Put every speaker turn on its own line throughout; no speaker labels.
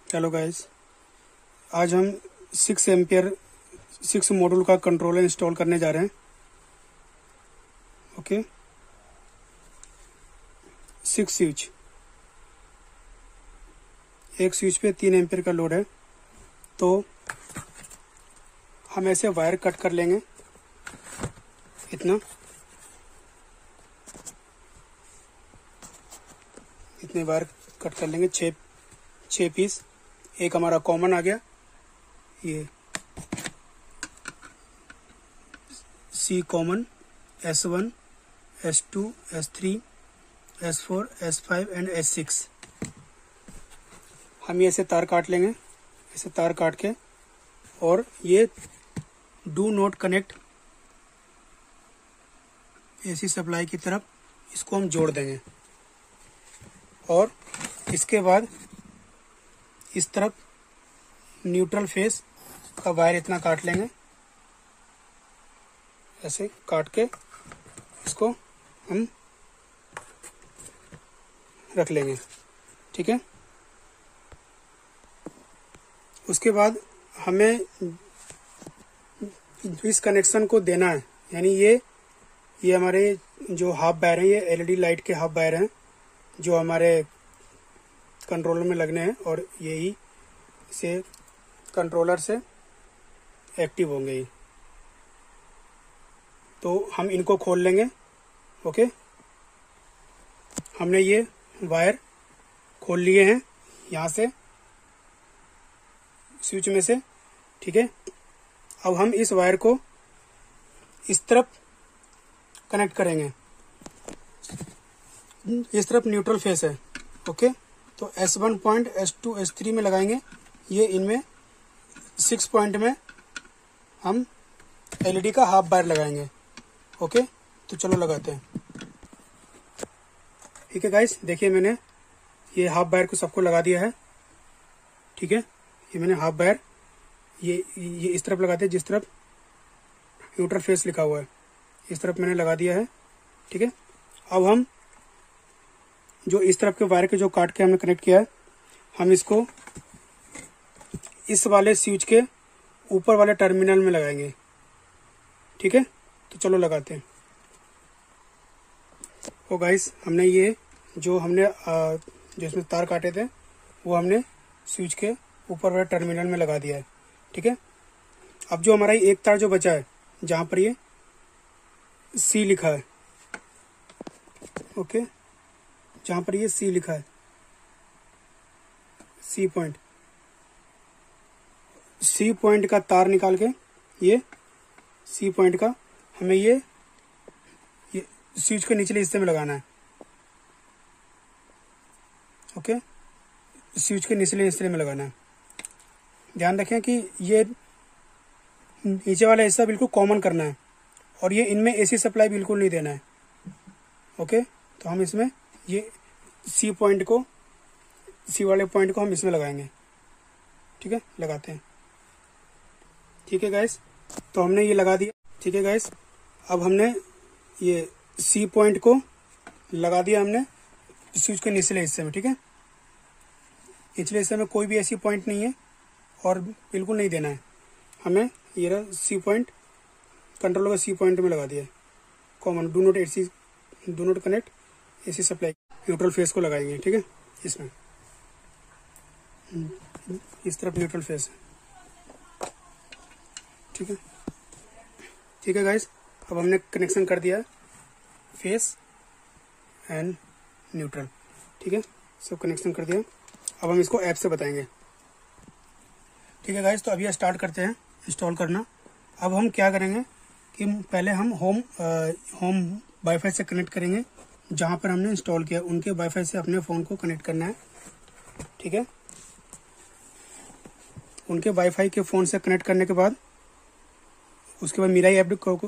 Hello guys, आज हम 6 ampere 6 module का कंट्रोलर इंस्टॉल करने जा रहे हैं। ओके, 6 स्विच, एक स्विच पे 3 एम्पियर का लोड है। तो हम ऐसे वायर कट कर लेंगे, इतने वायर कट कर लेंगे, 6 पीस। एक हमारा कॉमन आ गया, ये सी common, S1, S2, S3, S4, S5 and S6। हम ये ऐसे तार काट लेंगे, ऐसे तार काट के, और ये do not connect AC supply की तरफ इसको हम जोड़ देंगे। और इसके बाद इस तरफ न्यूट्रल फेस का वायर इतना काट लेंगे, ऐसे काट के इसको हम रख लेंगे। ठीक है, उसके बाद हमें इस कनेक्शन को देना है, यानी ये हमारे जो हाफ वायर हैं, ये एलईडी लाइट के हाफ वायर हैं जो हमारे कंट्रोलर में लगने हैं, और यही से कंट्रोलर से एक्टिव होंगे ही। तो हम इनको खोल लेंगे। ओके, हमने ये वायर खोल लिए हैं यहाँ से, स्विच में से। ठीक है, अब हम इस वायर को इस तरफ कनेक्ट करेंगे, इस तरफ न्यूट्रल फेस है। ओके, तो S1 पॉइंट, S2, S3 में लगाएंगे, ये इनमें 6 पॉइंट में हम एलईडी का हाफ वायर लगाएंगे। ओके, तो चलो लगाते हैं। ठीक है गाइस, देखिए मैंने ये हाफ वायर को सबको लगा दिया है। ठीक है, ये मैंने हाफ वायर ये इस तरफ लगाते हैं, जिस तरफ न्यूट्रल फेस लिखा हुआ है, इस तरफ मैंने लगा दिया है। ठीक है, अब हम जो इस तरफ के वायर के जो काट के हमने कनेक्ट किया है, हम इसको इस वाले स्विच के ऊपर वाले टर्मिनल में लगाएंगे। ठीक है, तो चलो लगाते हैं। ओ गाइस, हमने ये जो इसमें तार काटे थे, वो हमने स्विच के ऊपर वाले टर्मिनल में लगा दिया है। ठीक है, अब जो हमारा एक तार जो बचा है, जहां पर ये C लिखा है, ओके, जहां पर ये C लिखा है, C पॉइंट का तार निकाल के, ये C पॉइंट का हमें ये स्विच के निचले हिस्से में लगाना है। ओके, स्विच के निचले हिस्से में लगाना है। ध्यान रखें कि ये नीचे वाला हिस्सा बिल्कुल कॉमन करना है, और ये इनमें एसी सप्लाई बिल्कुल नहीं देना है। ओके, तो हम इसमें ये C वाले पॉइंट को हम इसमें लगाएंगे। ठीक है, लगाते हैं। ठीक है गाइस, तो हमने ये लगा दिया। ठीक है गाइस, अब हमने ये C पॉइंट को लगा दिया हमने स्विच के निचले हिस्से में। ठीक है, निचले हिस्से में कोई भी ऐसी पॉइंट नहीं है और बिल्कुल नहीं देना है हमें। ये C पॉइंट कंट्रोलर का C पॉइंट में लगा दिया है, common. Do not connect AC supply, neutral phase को लगाएंगे। ठीक है, इसमें इस तरफ न्यूट्रल फेस है। ठीक है गाइस, अब हमने कनेक्शन कर दिया फेस एंड न्यूट्रल। ठीक है, सब कनेक्शन कर दिया। अब हम इसको ऐप से बताएंगे। ठीक है गाइस, तो अभी स्टार्ट करते हैं इंस्टॉल करना। अब हम क्या करेंगे कि पहले हम होम वाईफाई से कनेक्ट करेंगे, जहां पर हमने इंस्टॉल किया उनके वाईफाई से अपने फ़ोन को कनेक्ट करना है। ठीक है, उनके वाईफाई के फ़ोन से कनेक्ट करने के बाद उसके बाद मिराई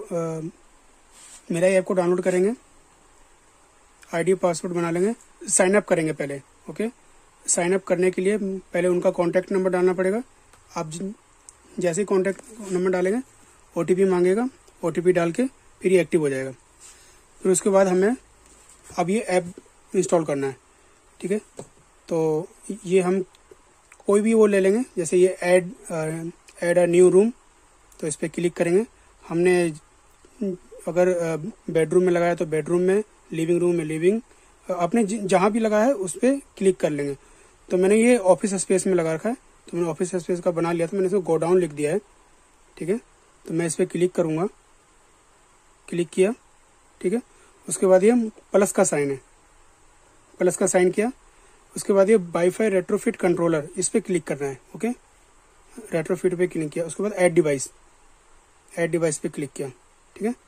ऐप को डाउनलोड करेंगे, आईडी पासवर्ड बना लेंगे, साइन अप करेंगे पहले। ओके, साइन अप करने के लिए पहले उनका कॉन्टैक्ट नंबर डालना पड़ेगा। आप जैसे ही कॉन्टैक्ट नंबर डालेंगे, OTP मांगेगा, OTP डाल के फिर ये एक्टिव हो जाएगा। फिर उसके बाद हमें अब ये ऐप इंस्टॉल करना है। ठीक है, तो ये हम कोई भी वो ले लेंगे, जैसे ये ऐड अ न्यू रूम, तो इस पर क्लिक करेंगे। हमने अगर बेडरूम में लगाया तो बेडरूम में, लिविंग रूम में लिविंग, आपने जहाँ भी लगाया है उस पर क्लिक कर लेंगे। तो मैंने ये ऑफिस स्पेस में लगा रखा है, तो मैंने ऑफिस स्पेस का बना लिया था, मैंने इसमें गोडाउन लिख दिया है। ठीक है, तो मैं इस पर क्लिक करूँगा, क्लिक किया। ठीक है, उसके बाद ये प्लस का साइन है, प्लस का साइन किया। उसके बाद ये वाईफाई रेट्रोफिट कंट्रोलर, इस पर क्लिक करना है। ओके, रेट्रोफिट पे क्लिक किया। उसके बाद ऐड डिवाइस पे क्लिक किया। ठीक है,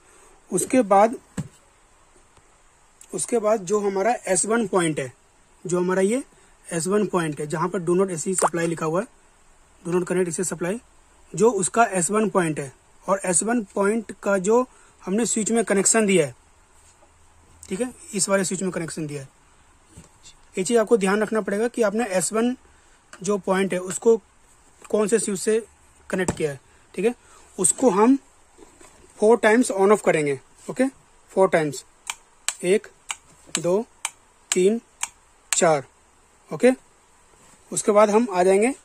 उसके बाद जो हमारा S1 पॉइंट है, जो हमारा ये S1 पॉइंट है, जहां पर डू नॉट एसी सप्लाई लिखा हुआ है, do not connect AC supply, जो उसका S1 पॉइंट है, और S1 पॉइंट का जो हमने स्विच में कनेक्शन दिया है, ठीक है, इस वाले स्विच में कनेक्शन दिया है। ये चीज आपको ध्यान रखना पड़ेगा कि आपने S1 जो पॉइंट है उसको कौन से स्विच से कनेक्ट किया है। ठीक है, उसको हम 4 टाइम्स ऑन ऑफ करेंगे। Okay, 4 times, 1 2 3 4। ओके, उसके बाद हम आ जाएंगे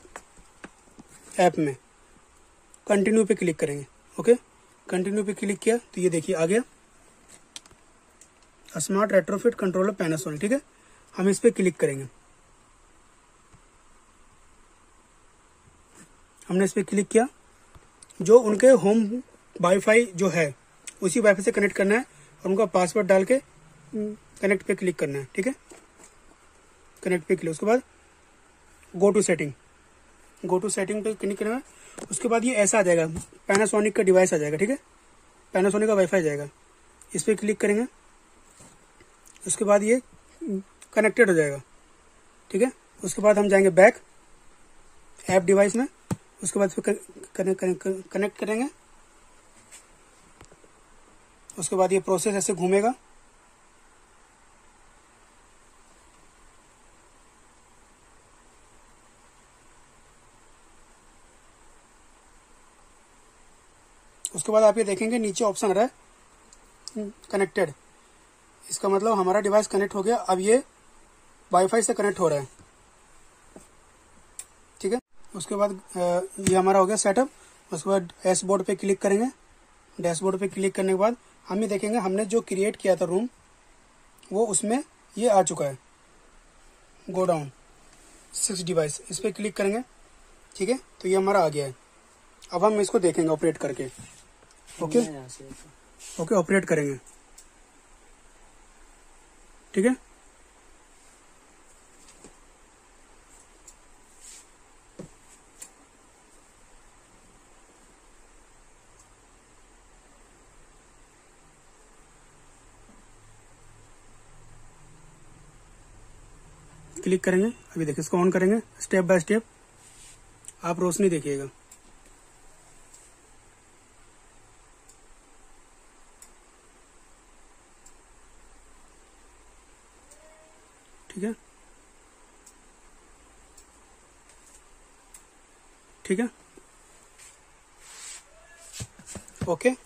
ऐप में, कंटिन्यू पे क्लिक करेंगे। ओके, कंटिन्यू पे क्लिक किया तो ये देखिए आ गया स्मार्ट रेट्रोफिट कंट्रोलर पैनासोनिक। ठीक है, हम इस पे क्लिक करेंगे। हमने इस पे क्लिक किया, जो उनके होम वाईफाई जो है उसी वाईफाई से कनेक्ट करना है, और उनका पासवर्ड डाल के कनेक्ट पे क्लिक करना है। ठीक है, कनेक्ट पे क्लिक, उसके बाद गो टू सेटिंग पे क्लिक करना है। उसके बाद ये ऐसा आ जाएगा, पैनासोनिक का डिवाइस आ जाएगा। ठीक है, पैनासोनिक का वाईफाई आ जाएगा, इस पे क्लिक करेंगे। उसके बाद ये कनेक्टेड हो जाएगा। ठीक है, उसके बाद हम जाएंगे बैक ऐप डिवाइस में, उसके बाद फिर कनेक्ट करेंगे। उसके बाद ये प्रोसेस ऐसे घूमेगा। उसके बाद आप ये देखेंगे नीचे ऑप्शन आ रहा है कनेक्टेड, इसका मतलब हमारा डिवाइस कनेक्ट हो गया। अब ये वाईफाई से कनेक्ट हो रहा है। ठीक है, उसके बाद ये हमारा हो गया सेटअप। उसके बाद डैशबोर्ड पे क्लिक करेंगे। डैशबोर्ड पे क्लिक करने के बाद हम ये देखेंगे हमने जो क्रिएट किया था रूम, वो उसमें ये आ चुका है, गो डाउन 6 डिवाइस, इस पर क्लिक करेंगे। ठीक है, तो ये हमारा आ गया है। अब हम इसको देखेंगे ऑपरेट करके। ओके, ऑपरेट करेंगे। ठीक है, क्लिक करेंगे। अभी देखिए इसको ऑन करेंगे, स्टेप बाय स्टेप आप रोशनी देखिएगा। ठीक है, ठीक है, ओके।